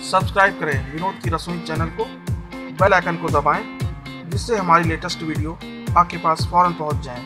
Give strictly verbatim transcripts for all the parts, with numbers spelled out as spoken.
Subscribe करें विनोद की रसोई चैनल को, बेल आइकन को दबाएं जिससे हमारी लेटेस्ट वीडियो आपके पास फौरन पहुंच जाए।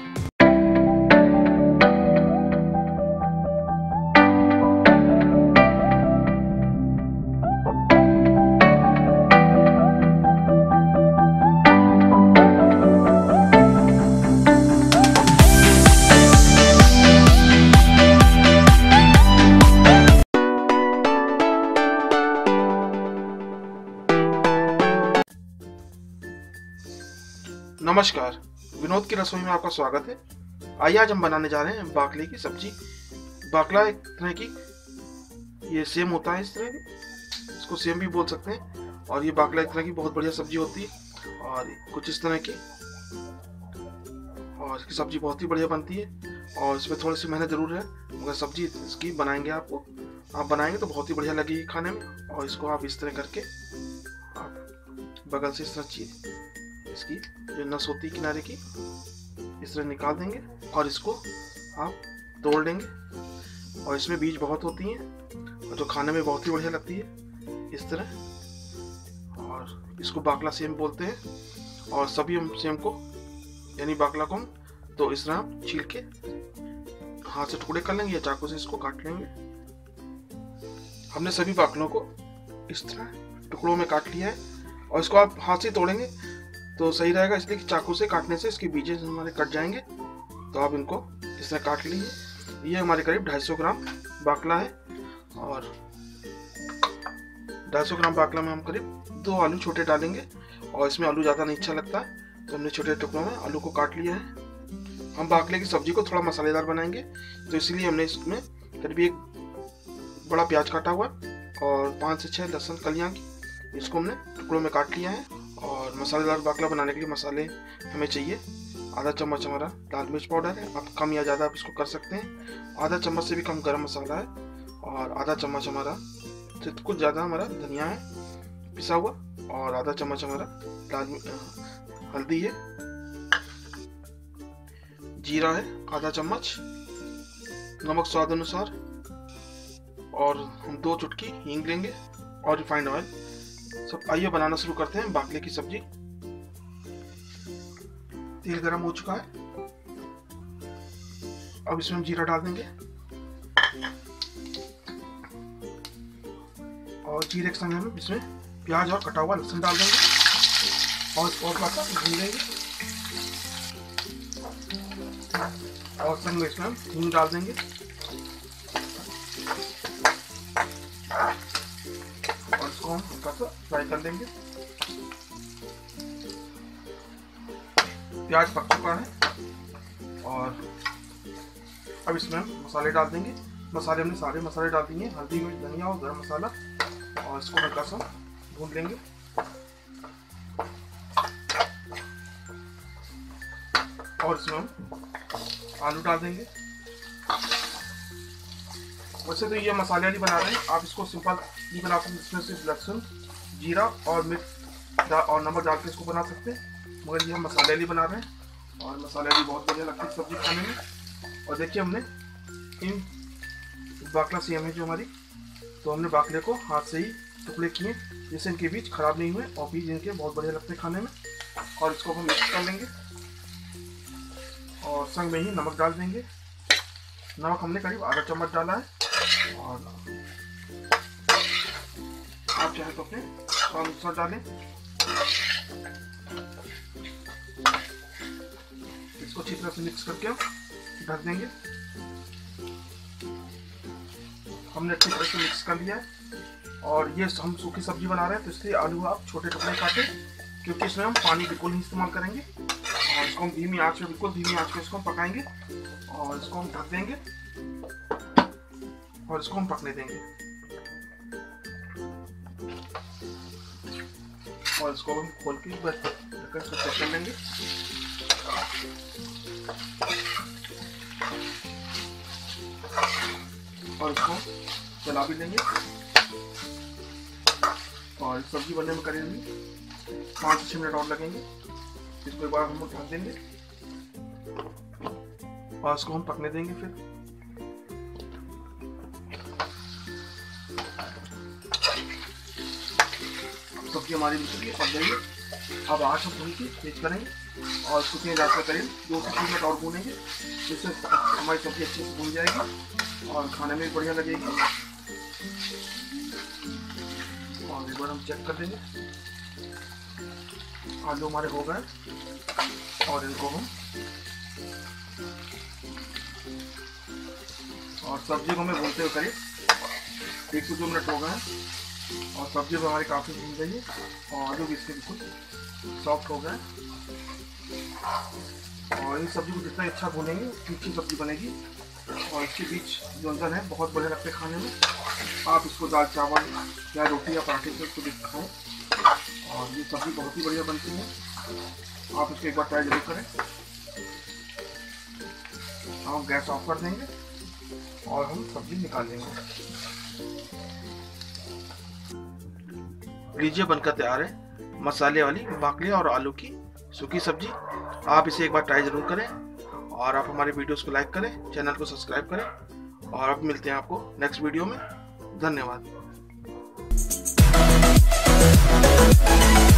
नमस्कार, विनोद की रसोई में आपका स्वागत है। आइए आज हम बनाने जा रहे हैं बाकले की सब्जी। बाकला एक तरह की ये सेम होता है, इस तरह की इसको सेम भी बोल सकते हैं। और ये बाकला एक तरह की बहुत बढ़िया सब्जी होती है और कुछ इस तरह की, और इसकी सब्जी बहुत ही बढ़िया बनती है। और इसमें थोड़ी सी मेहनत जरूर है, मगर सब्जी इसकी बनाएंगे आपको आप बनाएंगे तो बहुत ही बढ़िया लगेगी खाने में। और इसको आप इस तरह करके आप बगल से इस तरह चीज इसकी जो नस होती है किनारे की इस तरह निकाल देंगे और इसको आप तोड़ देंगे। और इसमें बीज बहुत होती हैं और जो खाने में बहुत ही बढ़िया लगती है इस तरह। और इसको बाकला सेम बोलते हैं। और सभी हम सेम को यानी बाकला को हम तो इस तरह छील के हाथ से टुकड़े कर लेंगे या चाकू से इसको काट लेंगे। हमने सभी बाकलों को इस तरह टुकड़ों में काट लिया है और इसको आप हाथ से तोड़ेंगे तो सही रहेगा, इसलिए कि चाकू से काटने से इसके बीजे हमारे कट जाएंगे। तो आप इनको इस तरह काट लीजिए। ये हमारे करीब दो सौ पचास ग्राम बाकला है और दो सौ ग्राम बाकला में हम करीब दो आलू छोटे डालेंगे। और इसमें आलू ज़्यादा नहीं अच्छा लगता है तो हमने छोटे टुकड़ों में आलू को काट लिया है। हम बाकले की सब्जी को थोड़ा मसालेदार बनाएंगे तो इसीलिए हमने इसमें करीब एक बड़ा प्याज काटा हुआ और पाँच से छः लहसुन कलियाँ की, इसको हमने टुकड़ों में काट लिया है। और मसालेदार बाकला बनाने के लिए मसाले हमें चाहिए आधा चम्मच हमारा लाल मिर्च पाउडर है, आप कम या ज़्यादा आप इसको कर सकते हैं। आधा चम्मच से भी कम गरम मसाला है और आधा चम्मच हमारा कुछ ज़्यादा हमारा धनिया है पिसा हुआ और आधा चम्मच हमारा लाल हल्दी है, जीरा है आधा चम्मच, नमक स्वाद अनुसार, और हम दो चुटकी हींग लेंगे और रिफाइंड ऑयल। सब आइए बनाना शुरू करते हैं बाकले की सब्जी। तेल गरम हो चुका है, अब इसमें हम जीरा डाल देंगे और जीरे के संग हम इसमें प्याज और कटा हुआ लहसुन डाल देंगे और इसको थोड़ा सा भून लेंगे। और संग में इसमें हम हींग डाल देंगे और इसको हम हल्का सा फ्राई कर लेंगे। प्याज पक चुका है और अब इसमें हम मसाले डाल देंगे। मसाले हमने सारे मसाले डाल दिए, हल्दी मिर्च धनिया और गरम मसाला, और इसको हल्का सा भून लेंगे। और इसमें हम आलू डाल देंगे। वैसे तो ये मसाले वाली बना रहे हैं, आप इसको सिंपल नहीं बना सकते, इसमें सिर्फ लहसुन जीरा और मिर्च और नमक डाल के इसको बना सकते हैं, मगर ये हम मसाले वाली बना रहे हैं और मसाले वाली बहुत बढ़िया लगती है सब्जी खाने में। और देखिए हमने इन बाकला सेम है जो हमारी, तो हमने बाकले को हाथ से ही टुकड़े किए जिससे इनके बीज खराब नहीं हुए और बीज इनके बहुत बढ़िया लगते हैं खाने में। और इसको हम मिक्स कर लेंगे और संग में ही नमक डाल देंगे। नमक हमने करीब आधा चम्मच डाला है और आप चाहे तो अपने स्वाद अनुसार डालें। इसको अच्छी तरह से मिक्स करके हम ढक देंगे। हमने अच्छी तरह से मिक्स कर लिया है और ये हम सूखी सब्जी बना रहे हैं तो इसलिए आलू आप छोटे टुकड़े काटें, क्योंकि इसमें हम पानी बिल्कुल नहीं इस्तेमाल करेंगे। और इसको हम धीमी आंच पे बिल्कुल धीमी आंच पे इसको हम पकाएंगे और इसको हम ढक देंगे और इसको हम पकने देंगे। और इसको हम खोल के ढक्कन से चेक कर लेंगे। और इसको चला भी लेंगे और सब्जी बनने में करीब पाँच से छः मिनट और लगेंगे। इसको एक बार हम ढक देंगे और इसको हम पकने देंगे। फिर सब्जी हमारी मिल गई, पक गई है। अब आँच हम थोड़ी सी तेज करेंगे और इसको तेज आँच में करीब दो से तीन मिनट और भूनेंगे, जिससे हमारी सब्जी अच्छे से भून जाएगी और खाने में भी बढ़िया लगेगी। और एक बार हम चेक कर देंगे। आलू हमारे हो गए और इनको हम और सब्जी को हमें भूनते हुए करीब एक से दो मिनट हो गए और सब्जी भी हमारी काफ़ी भून गई है और आलू भी इसके बिल्कुल सॉफ्ट हो गए। और इन सब्जी को जितना अच्छा भूनेंगे उतनी अच्छी सब्जी बनेगी और इसके बीच व्यंजन है बहुत बढ़िया लगते खाने में। आप इसको दाल चावल या रोटी या पराठे से इसको खाएँ और ये सब्जी बहुत ही बढ़िया बनती है। आप इसको एक बार ट्राई जरूर करें। हम गैस ऑफ कर देंगे और हम सब्जी निकाल लेंगे। लीजिए बनकर तैयार है मसाले वाली बाकले और आलू की सूखी सब्जी। आप इसे एक बार ट्राई जरूर करें और आप हमारे वीडियोस को लाइक करें, चैनल को सब्सक्राइब करें और अब मिलते हैं आपको नेक्स्ट वीडियो में। धन्यवाद।